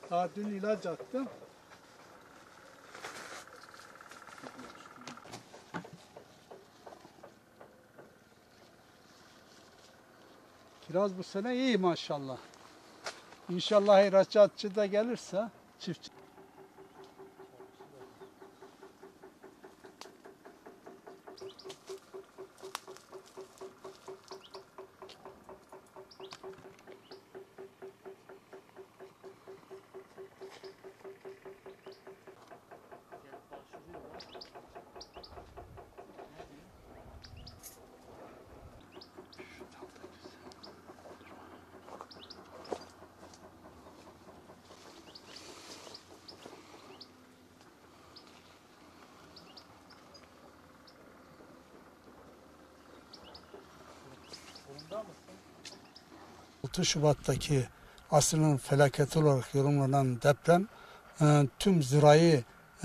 Daha dün ilaç attım. Kiraz bu sene iyi maşallah. İnşallah ihracatçı da gelirse çiftçi. Şubat'taki asrın felaketi olarak yorumlanan deprem tüm zirai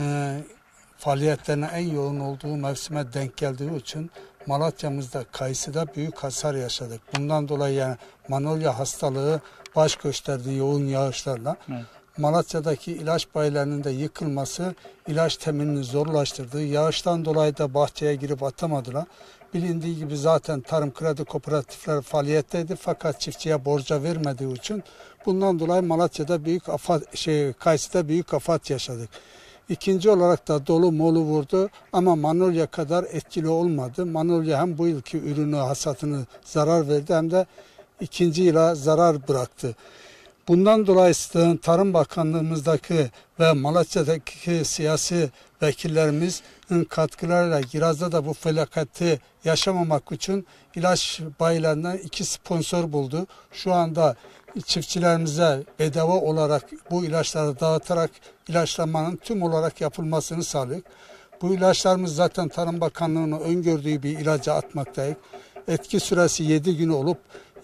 faaliyetlerine en yoğun olduğu mevsime denk geldiği için Malatya'mızda kayısıda büyük hasar yaşadık. Bundan dolayı yani Manolya hastalığı baş gösterdi yoğun yağışlarla. Evet. Malatya'daki ilaç bayilerinin de yıkılması ilaç teminini zorlaştırdı. Yağıştan dolayı da bahçeye girip atamadılar. Bilindiği gibi zaten tarım kredi kooperatifleri faaliyetteydi fakat çiftçiye borca vermediği için bundan dolayı Malatya'da büyük afat, kayısıda büyük afat yaşadık. İkinci olarak da dolu molu vurdu ama Manolya kadar etkili olmadı. Manolya hem bu yılki ürünü hasatını zarar verdi hem de ikinci yıla zarar bıraktı. Bundan dolayı Tarım Bakanlığımızdaki ve Malatya'daki siyasi vekillerimizin katkılarıyla Giraz'da da bu felaketi yaşamamak için ilaç bayilerinden 2 sponsor buldu. Şu anda çiftçilerimize bedava olarak bu ilaçları dağıtarak ilaçlamanın tüm olarak yapılmasını sağlıyor. Bu ilaçlarımız zaten Tarım Bakanlığı'nın öngördüğü bir ilaca atmaktayız. Etki süresi 7 gün olup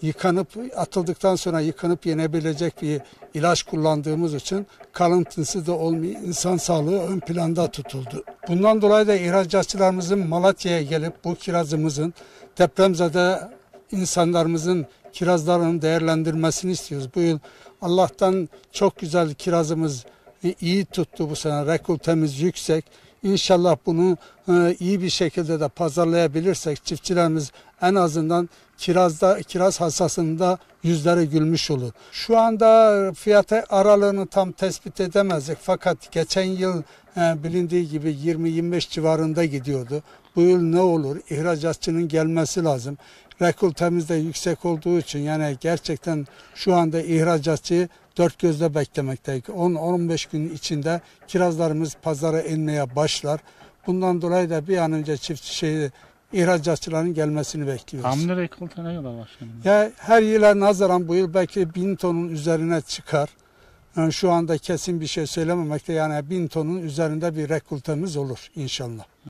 atıldıktan sonra yıkanıp yenebilecek bir ilaç kullandığımız için kalıntısı da olmuyor. İnsan sağlığı ön planda tutuldu. Bundan dolayı da ihracatçılarımızın Malatya'ya gelip bu kirazımızın depremzede insanlarımızın kirazlarının değerlendirmesini istiyoruz. Bu yıl Allah'tan çok güzel kirazımız iyi tuttu bu sene. Rekoltemiz yüksek. İnşallah bunu iyi bir şekilde de pazarlayabilirsek çiftçilerimiz en azından kiraz hasasında yüzleri gülmüş olur. Şu anda fiyat aralığını tam tespit edemezdik fakat geçen yıl bilindiği gibi 20-25 civarında gidiyordu. Bu yıl ne olur? İhracatçının gelmesi lazım. Rekoltemiz de yüksek olduğu için yani gerçekten şu anda ihracatçıyı dört gözle beklemekteyiz. 10-15 gün içinde kirazlarımız pazara inmeye başlar. Bundan dolayı da bir an önce ihracatçıların gelmesini bekliyoruz. Hamle rekolte ne kadar var şimdi? Ya her yıla nazaran bu yıl belki 1000 tonun üzerine çıkar. Yani şu anda kesin bir şey söylememekte yani 1000 tonun üzerinde bir rekoltemiz olur inşallah.